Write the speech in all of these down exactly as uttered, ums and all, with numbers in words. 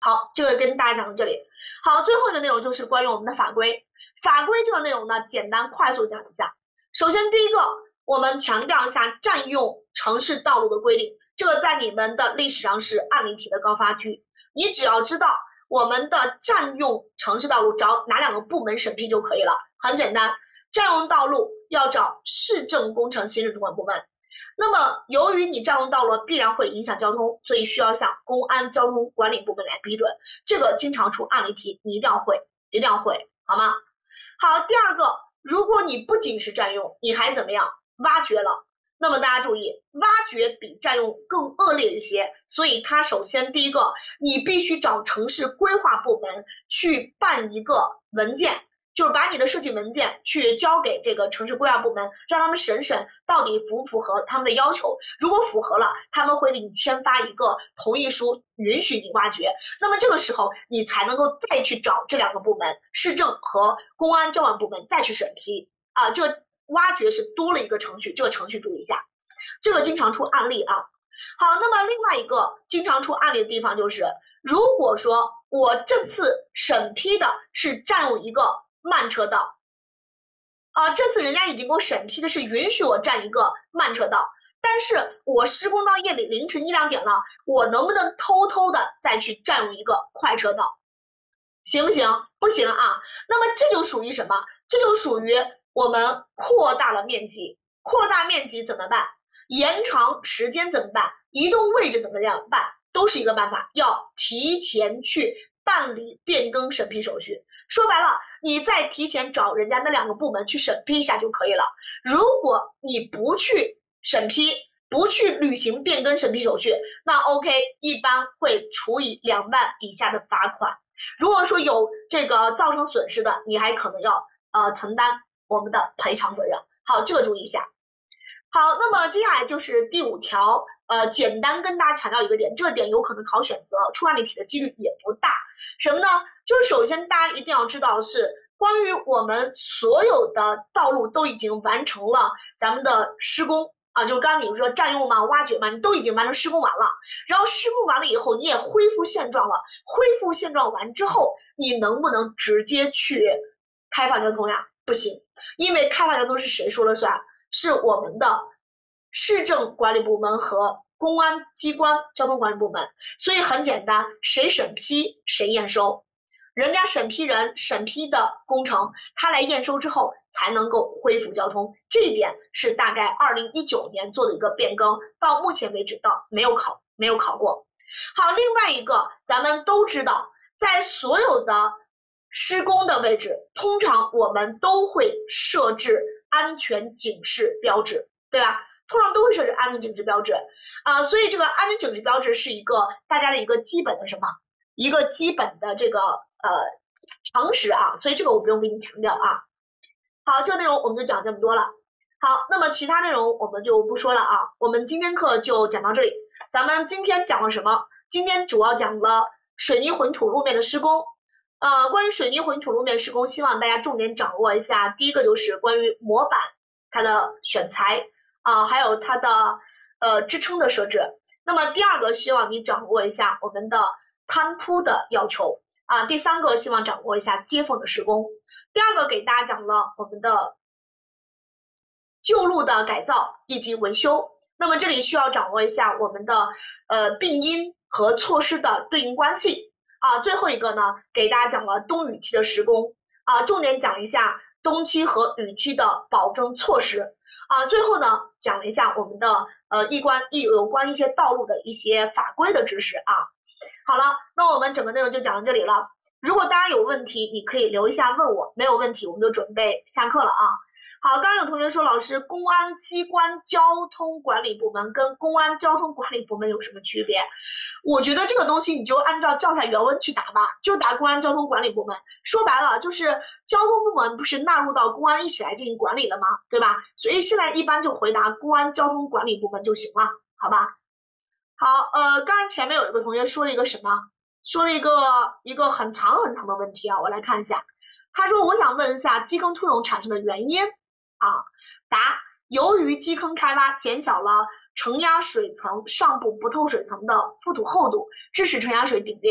好，这个跟大家讲到这里。好，最后一个内容就是关于我们的法规。法规这个内容呢，简单快速讲一下。首先第一个，我们强调一下占用城市道路的规定，这个在你们的历史上是案例题的高发区。你只要知道我们的占用城市道路找哪两个部门审批就可以了，很简单，占用道路要找市政工程行政主管部门。那么由于你占用道路必然会影响交通，所以需要向公安交通管理部门来批准，这个经常出案例题，你一定要会，一定要会，好吗？好，第二个，如果你不仅是占用，你还怎么样？挖掘了。那么大家注意，挖掘比占用更恶劣一些，所以它首先第一个，你必须找城市规划部门去办一个文件，就是把你的设计文件去交给这个城市规划部门，让他们审审到底符不符合他们的要求。如果符合了，他们会给你签发一个同意书，允许你挖掘。那么这个时候你才能够再去找这两个部门，市政和公安交管部门再去审批啊。这个挖掘是多了一个程序，这个程序注意一下，这个经常出案例啊。好，那么另外一个经常出案例的地方就是，如果说我这次审批的是占用一个慢车道，啊，这次人家已经给我审批的是允许我占一个慢车道，但是我施工到夜里凌晨一两点了，我能不能偷偷的再去占用一个快车道？行不行？不行啊。那么这就属于什么？这就属于我们扩大了面积。扩大面积怎么办？延长时间怎么办？移动位置怎么样办？都是一个办法，要提前去办理变更审批手续。说白了，你再提前找人家那两个部门去审批一下就可以了。如果你不去审批，不去履行变更审批手续，那 OK， 一般会处以两万以下的罚款。如果说有这个造成损失的，你还可能要呃承担我们的赔偿责任。好，这个注意一下。好，那么接下来就是第五条，呃，简单跟大家强调一个点，这个点有可能考选择，出案例题的几率也不大。什么呢？就是首先大家一定要知道是关于我们所有的道路都已经完成了咱们的施工啊，就刚刚你说占用嘛、挖掘嘛，你都已经完成施工完了，然后施工完了以后，你也恢复现状了，恢复现状完之后，你能不能直接去开放交通呀？不行，因为开放交通是谁说了算？是我们的市政管理部门和公安机关交通管理部门，所以很简单，谁审批谁验收，人家审批人审批的工程，他来验收之后才能够恢复交通，这一点是大概二零一九年做的一个变更，到目前为止到没有考没有考过。好，另外一个咱们都知道，在所有的施工的位置，通常我们都会设置安全警示标志，对吧？通常都会设置安全警示标志，啊、呃，所以这个安全警示标志是一个大家的一个基本的什么？一个基本的这个呃常识啊，所以这个我不用给你强调啊。好，这个内容我们就讲这么多了。好，那么其他内容我们就不说了啊，我们今天课就讲到这里。咱们今天讲了什么？今天主要讲了水泥混土路面的施工。呃，关于水泥混土路面施工，希望大家重点掌握一下。第一个就是关于模板它的选材啊、呃，还有它的呃支撑的设置。那么第二个，希望你掌握一下我们的摊铺的要求啊、呃。第三个，希望掌握一下接缝的施工。第二个，给大家讲了我们的旧路的改造以及维修。那么这里需要掌握一下我们的呃病因和措施的对应关系。啊，最后一个呢，给大家讲了冬雨期的施工啊，重点讲一下冬期和雨期的保证措施啊。最后呢，讲了一下我们的呃一关一有关一些道路的一些法规的知识啊。好了，那我们整个内容就讲到这里了。如果大家有问题，你可以留一下问我，没有问题我们就准备下课了啊。好，刚刚有同学说，老师，公安机关交通管理部门跟公安交通管理部门有什么区别？我觉得这个东西你就按照教材原文去答吧，就答公安交通管理部门。说白了，就是交通部门不是纳入到公安一起来进行管理了吗？对吧？所以现在一般就回答公安交通管理部门就行了，好吧？好，呃，刚才前面有一个同学说了一个什么？说了一个一个很长很长的问题啊，我来看一下。他说，我想问一下基坑突涌产生的原因。啊，答：由于基坑开挖减小了承压水层上部不透水层的覆土厚度，致使承压水顶裂，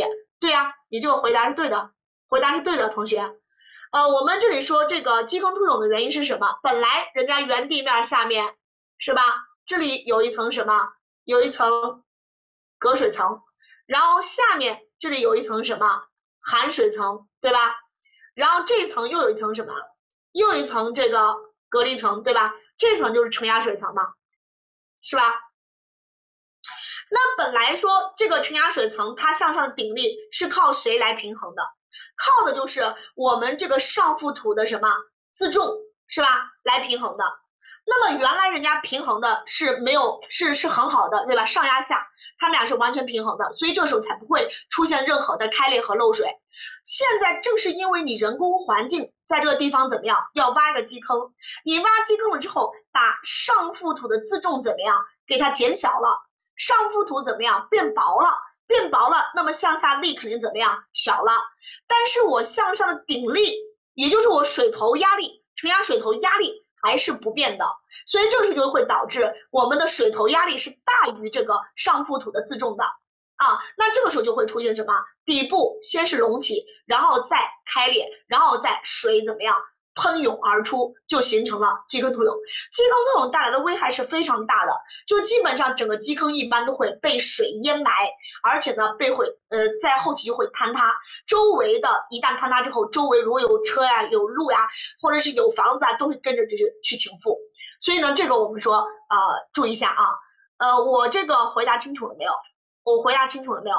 对呀、啊，你这个回答是对的，回答是对的，同学。呃，我们这里说这个基坑突涌的原因是什么？本来人家原地面下面是吧？这里有一层什么？有一层隔水层，然后下面这里有一层什么？含水层，对吧？然后这一层又有一层什么？又有一层这个隔离层，对吧？这层就是承压水层嘛，是吧？那本来说这个承压水层它向上的顶力是靠谁来平衡的？靠的就是我们这个上覆土的什么自重，是吧？来平衡的。那么原来人家平衡的是没有是是很好的，对吧？上压下，他们俩是完全平衡的，所以这时候才不会出现任何的开裂和漏水。现在正是因为你人工环境在这个地方怎么样，要挖一个基坑，你挖基坑了之后，把上覆土的自重怎么样，给它减小了，上覆土怎么样，变薄了。变薄了，那么向下力肯定怎么样？小了。但是我向上的顶力，也就是我水头压力，承压水头压力还是不变的，所以这个时候就会导致我们的水头压力是大于这个上覆土的自重的啊。那这个时候就会出现什么？底部先是隆起，然后再开裂，然后再水怎么样？喷涌而出，就形成了基坑突涌。基坑突涌带来的危害是非常大的，就基本上整个基坑一般都会被水淹埋，而且呢被会呃在后期就会坍塌。周围的一旦坍塌之后，周围如果有车呀、有路呀，或者是有房子啊，都会跟着去去倾覆。所以呢，这个我们说呃注意一下啊，呃我这个回答清楚了没有？我回答清楚了没有？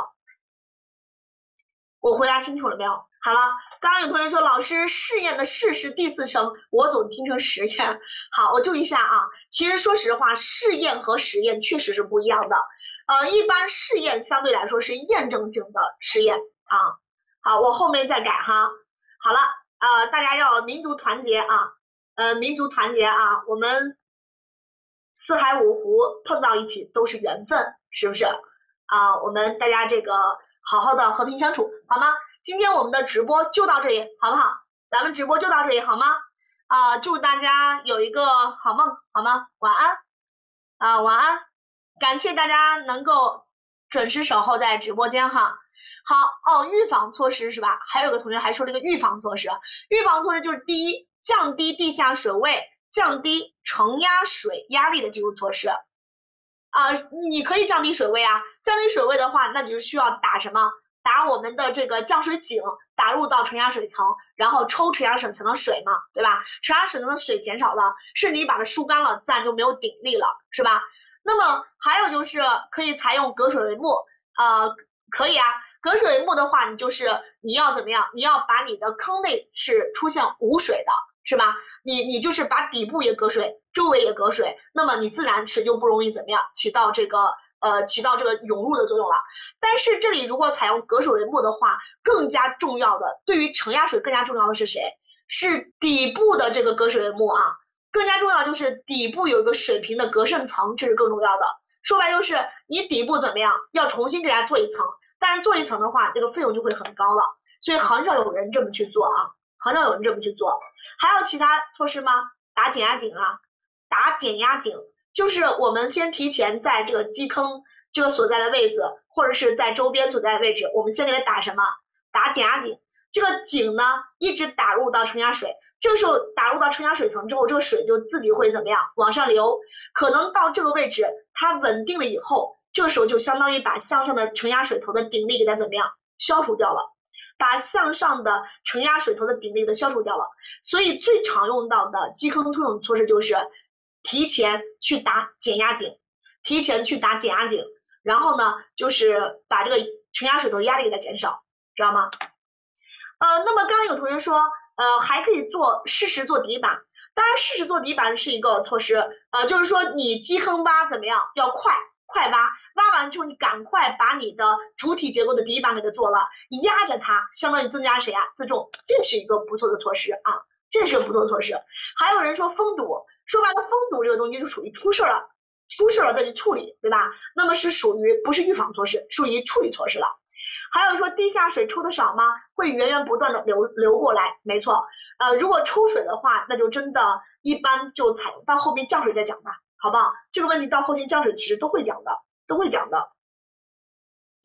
我回答清楚了没有？好了，刚刚有同学说老师试验的试是第四声，我总听成实验。好，我注意一下啊。其实说实话，试验和实验确实是不一样的。呃，一般试验相对来说是验证性的实验啊。好，我后面再改哈。好了，呃，大家要民族团结啊，呃，民族团结啊，我们四海五湖碰到一起都是缘分，是不是？啊，我们大家这个好好的和平相处，好吗？今天我们的直播就到这里，好不好？咱们直播就到这里，好吗？啊，祝大家有一个好梦，好吗？晚安，啊，晚安，感谢大家能够准时守候在直播间哈。好哦，预防措施是吧？还有个同学还说了一个预防措施，预防措施就是第一，降低地下水位，降低承压水压力的技术措施。啊，你可以降低水位啊，降低水位的话，那就是需要打什么？打我们的这个降水井打入到承压水层，然后抽承压水层的水嘛，对吧？承压水层的水减少了，是你把它疏干了，自然就没有顶力了，是吧？那么还有就是可以采用隔水为目，呃，可以啊。隔水为目的话，你就是你要怎么样？你要把你的坑内是出现无水的，是吧？你你就是把底部也隔水，周围也隔水，那么你自然水就不容易怎么样起到这个。呃，起到这个涌入的作用了。但是这里如果采用隔水为目的话，更加重要的，对于承压水更加重要的是谁？是底部的这个隔水为目啊，更加重要就是底部有一个水平的隔渗层，这是更重要的。说白就是你底部怎么样，要重新给它做一层，但是做一层的话，这个费用就会很高了，所以很少有人这么去做啊，很少有人这么去做。还有其他措施吗？打减压井啊，打减压井。就是我们先提前在这个基坑这个所在的位置，或者是在周边所在的位置，我们先给它打什么？打减压井。这个井呢，一直打入到承压水，这个时候打入到承压水层之后，这个水就自己会怎么样？往上流。可能到这个位置，它稳定了以后，这个时候就相当于把向上的承压水头的顶力给它怎么样？消除掉了。把向上的承压水头的顶力给它消除掉了。所以最常用到的基坑突涌措施就是提前去打减压井，提前去打减压井，然后呢，就是把这个承压水头压力给它减少，知道吗？呃，那么刚刚有同学说，呃，还可以做适时做底板，当然适时做底板是一个措施，呃，就是说你基坑挖怎么样，要快快挖，挖完之后你赶快把你的主体结构的底板给它做了，压着它，相当于增加谁啊？自重，这是一个不错的措施啊，这是个不错的措施。还有人说封堵。说白了，封堵这个东西就属于出事了，出事了再去处理，对吧？那么是属于不是预防措施，属于处理措施了。还有说地下水抽的少吗？会源源不断的流流过来，没错。呃，如果抽水的话，那就真的一般就采用到后面降水再讲吧，好不好？这个问题到后期降水其实都会讲的，都会讲的。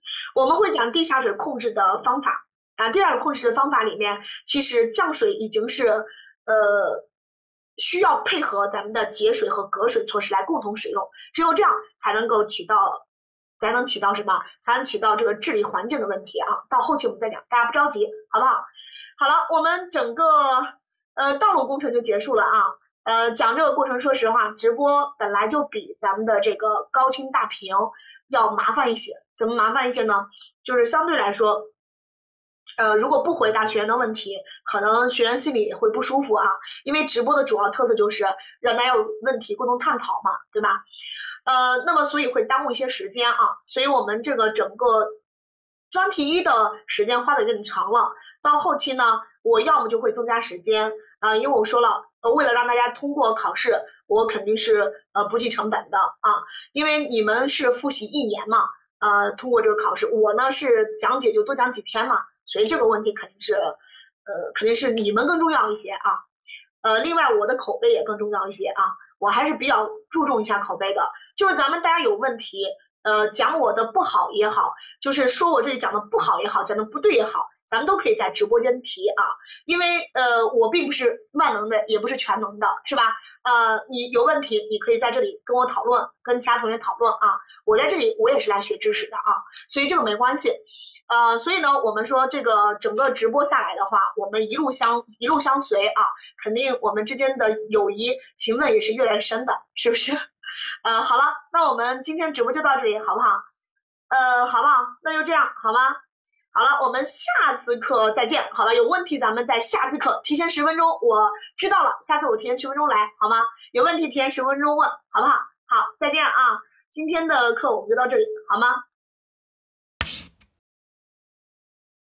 我们会讲地下水控制的方法啊，地下水控制的方法里面，其实降水已经是呃需要配合咱们的节水和隔水措施来共同使用，只有这样才能够起到。才能起到什么？才能起到这个治理环境的问题啊！到后期我们再讲，大家不着急，好不好？好了，我们整个呃道路工程就结束了啊。呃，讲这个过程，说实话，直播本来就比咱们的这个高清大屏要麻烦一些。怎么麻烦一些呢？就是相对来说，呃，如果不回答学员的问题，可能学员心里也会不舒服啊。因为直播的主要特色就是让大家有问题共同探讨嘛，对吧？呃，那么所以会耽误一些时间啊，所以我们这个整个专题一的时间花的有点长了，到后期呢，我要么就会增加时间啊、呃，因为我说了，呃，为了让大家通过考试，我肯定是呃不计成本的啊，因为你们是复习一年嘛，呃，通过这个考试，我呢是讲解就多讲几天嘛，所以这个问题肯定是呃肯定是你们更重要一些啊，呃，另外我的口碑也更重要一些啊。我还是比较注重一下口碑的，就是咱们大家有问题，呃，讲我的不好也好，就是说我这里讲的不好也好，讲的不对也好，咱们都可以在直播间提啊，因为呃，我并不是万能的，也不是全能的，是吧？呃，你有问题，你可以在这里跟我讨论，跟其他同学讨论啊，我在这里我也是来学知识的啊，所以这个没关系。呃，所以呢，我们说这个整个直播下来的话，我们一路相一路相随啊，肯定我们之间的友谊情分也是越来越深的，是不是？呃，好了，那我们今天直播就到这里，好不好？呃，好不好？那就这样，好吗？好了，我们下次课再见，好吧？有问题咱们在下次课提前十分钟，我知道了，下次我提前十分钟来，好吗？有问题提前十分钟问，好不好？好，再见啊！今天的课我们就到这里，好吗？